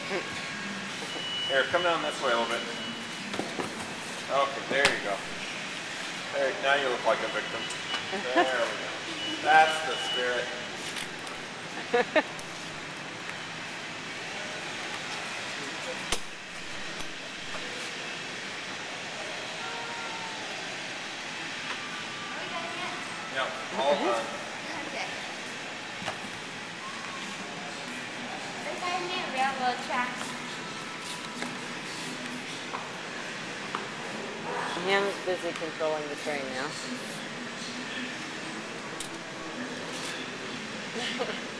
Here, come down this way a little bit. Okay, there you go. There, now you look like a victim. There we go. That's the spirit. Yep, all done. Okay. This I need railroad tracks. Ham's busy controlling the train now.